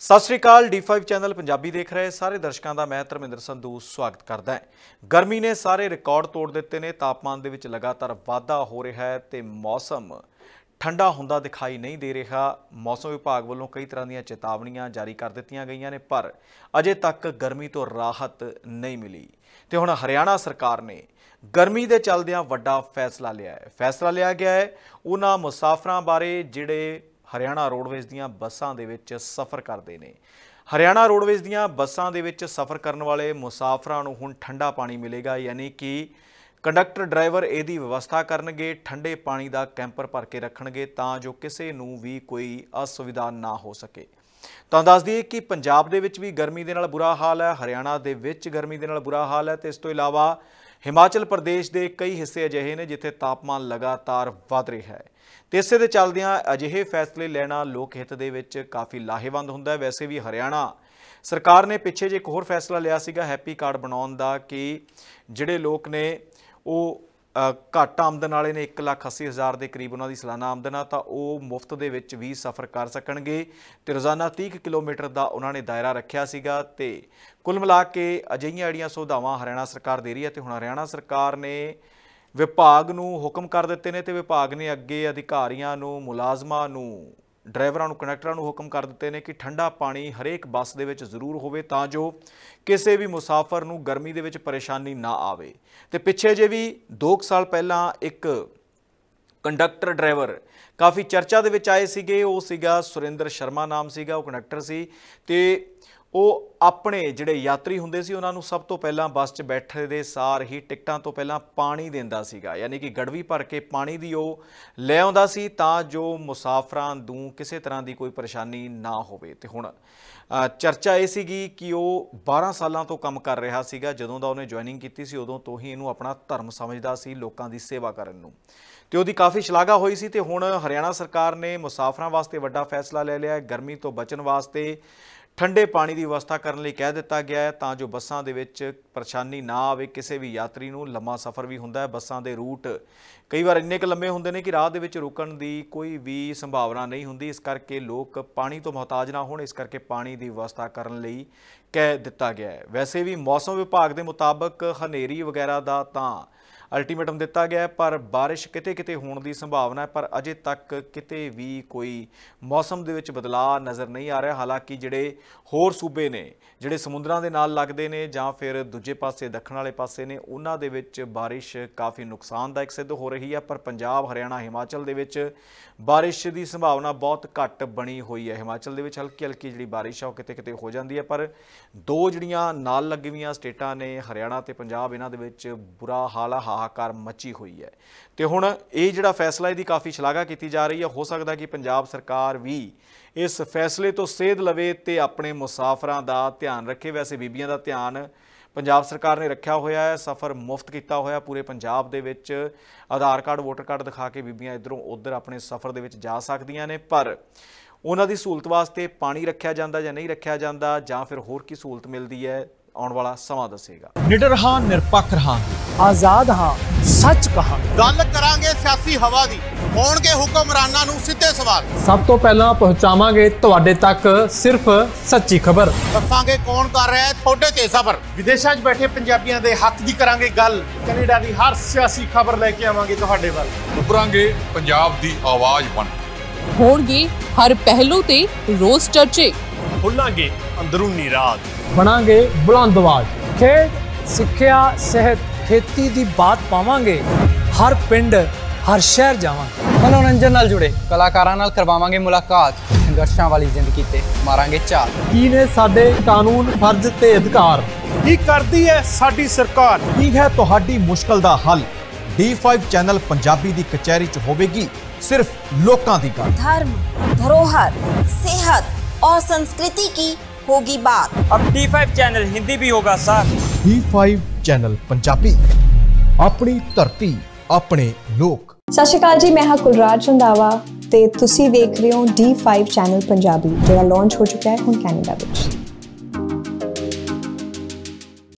सत श्री अकाल। D5 channel Punjabi देख रहे सारे दर्शकों का मैं धर्मिंदर संधू स्वागत करदा है। गर्मी ने सारे रिकॉर्ड तोड़ दिते ने। तापमान दे विच लगातार वाधा हो रहा है तो मौसम ठंडा हुंदा दिखाई नहीं दे रहा। मौसम विभाग वालों कई तरह दी चेतावनियां जारी कर दित्तियां गईयां ने, पर अजे तक गर्मी तो राहत नहीं मिली। तो हुण हरियाणा सरकार ने गर्मी के चलदियां वड्डा फैसला लिया है। फैसला लिया गया है उन्हां मुसाफरां बारे जिहड़े हरियाणा रोडवेज़ दीयां बसां दे विच सफ़र करते हैं। हरियाणा रोडवेज़ दीयां बसां दे विच सफ़र करने वाले मुसाफरां नूं हुण ठंडा पानी मिलेगा, यानी कि कंडक्टर ड्राइवर इहदी व्यवस्था करनगे, ठंडे पानी का कैंपर भर के रखणगे तां जो किसी नूं भी कोई असुविधा ना हो सके। तो दस दईए कि पंजाब दे विच भी गर्मी दे नाल बुरा हाल है, हरियाणा दे विच गर्मी दे नाल बुरा हाल है। तो इस तो इलावा हिमाचल प्रदेश के कई हिस्से अजिहे ने जिथे तापमान लगातार वध रहा है। तो इसे दे चलदियां अजिहे फैसले लेना लोक हित दे विच काफ़ी लाहेवंद हुंदा है। वैसे भी हरियाणा सरकार ने पिछे जे एक होर फैसला लिया सीगा हैप्पी कार्ड बनाउण दा कि जिहड़े लोग ने वो घट आमदन वाले ने 1,80,000 के करीब उन्होंने सालाना आमदन आ, तो वो मुफ्त दे विच भी सफ़र कर सकणगे। तो रोज़ाना 30 किलोमीटर का उन्होंने दायरा रखिया सीगा। ते कुल मिला के अजिहियां जिहड़ियां सुविधावां हरियाणा सरकार दे रही है। तो हुण हरियाणा सरकार ने विभाग नूं हुक्म कर दिते ने, तो विभाग ने अगे अधिकारियों नूं, मुलाजमां नूं, ड्राइवरां नूं, कंडक्टरां नूं हुक्म कर दिते ने कि ठंडा पानी हरेक बस दे विच जरूर होवे तां जो किसी भी मुसाफर नूं गर्मी दे विच परेशानी ना आवे। ते पिछे जे भी 2 साल पहलां एक कंडक्टर ड्राइवर काफ़ी चर्चा दे विच आए सीगे, वो सीगा सुरेंद्र शर्मा नाम सीगा, वो कंडक्टर सी। ते वो अपने जिहड़े यात्री हुंदे सी उन्हां नूं सब तो पहलां बस च बैठे दे सार ही टिकटां तो पहलां पानी दिंदा सीगा, यानी कि गड़वी भर के पानी दी वो लै आउंदा सी तां जो मुसाफरां नूं किसी तरह की कोई परेशानी ना होवे। ते हुण चर्चा ये सीगी कि वो 12 सालों तो काम कर रहा सीगा। जदों दा उहने ज्वाइनिंग कीती सी उदों तो ही इहनूं अपना धर्म समझदा सी, लोकां दी सेवा करन नूं, ते उहदी काफ़ी शलाघा होई सी। ते हुण हरियाणा सरकार ने मुसाफरां वास्ते वड्डा फैसला ले लिया। गर्मी तो बचण वास्ते ठंडे पानी की व्यवस्था करने लई कह दिता गया है तां जो बसां दे विच परेशानी ना आवे। किसी भी यात्री नूं लंबा सफ़र भी हुंदा है, बसां दे रूट कई बार इन्ने क लंबे हुंदे ने कि राह दे विच रुकण दी कोई भी संभावना नहीं हुंदी। इस करके लोग पानी तो मोहताज ना होण, इस करके पानी की व्यवस्था करने लई कह दिता गया है। वैसे भी मौसम विभाग के मुताबक हनेरी वगैरह का तां अल्टीमेटम दिता गया है, पर बारिश किते किते होने की संभावना है, पर अजे तक किते भी कोई मौसम दे विच बदलाव नज़र नहीं आ रहा। हालांकि जिहड़े होर सूबे ने जिहड़े समुद्रां दे नाल लगदे ने जां फिर दूजे पासे दक्षिण वाले पासे ने, उन्हां दे विच बारिश काफ़ी नुकसानदायक सिद्ध हो रही है। पर पंजाब, हरियाणा, हिमाचल दे विच बारिश की संभावना बहुत घट बनी हुई है। हिमाचल दे विच हल्की हल्की जिहड़ी बारिश है वो किते किते हो जाती है, पर दो जिहड़ियां नाल लगी हुई स्टेटां ने हरियाणा ते पंजाब, इन्हां दे विच बुरा हाल हाहाकार मची हुई है। तो हुण ये जिहड़ा फैसला इसकी काफ़ी शलाघा की जा रही है। हो सकता कि पंजाब सरकार भी इस फैसले तो सेध लवे ते अपने मुसाफरां दा ध्यान रखे। वैसे बीबियां दा ध्यान पंजाब सरकार ने रखा होया है, सफ़र मुफ्त किया होया पूरे पंजाब दे विच। आधार कार्ड, वोटर कार्ड दिखा के बीबियां इधरों उधर अपने सफ़र दे विच जा सकदियां ने, पर उन्हां दी सहूलत वास्ते पानी रखा जांदा जां नहीं रखा जांदा जां फिर होर की सहूलत मिलदी है, आने वाला समा दसेगा। निडर हां, निरपक्ष हां, आजाद हां, सच कहां, गल करांगे सियासी हवा दी, होणगे हुक्मरानां नूं सीधे सवाल। सब तो पहला पहुंचावांगे तुहाडे तक सिर्फ सच्ची खबर। दसांगे कौन कर रहा है थोड़े ते सफर। विदेशां 'च बैठे पंजाबियां दे हक दी करांगे गल। कनेडा दी हर सियासी खबर लैके आवांगे तुहाडे वल। उभरांगे पंजाब दी आवाज़ बन के। होणगे हर पहलू ते रोज़ चर्चे। खुलांगे अंदरूनी राज। बनांगे बुलंद आवाज। खेड, सिक्ख्या, सेहत, खेती दी बात पावांगे। हर पिंड, हर शहर जावांगे। मनोरंजन नाल जुड़े कलाकारां नाल करवावांगे मुलाकात। संघर्षां वाली जिंदगी ते मारांगे चाल। की ने साडे कानून, फर्ज ते अधिकार, की करदी है साडी सरकार, की है तुहाडी मुश्किल दा हल। D5 चैनल पंजाबी दी कचहरी च होवेगी सिर्फ लोकां दी गल। धर्म, धरोहर, सेहत और संस्कृति की होगी बात। अब D5 चैनल हिंदी भी होगा सर। D5 चैनल पंजाबी, अपनी धरती, अपने लोक। सत श्री अकाल जी, मैं हाँ कुलराज रंधावा ते तुसी देख रहे हो D5 चैनल पंजाबी, जो लॉन्च हो चुका है हुण कैनेडा विच।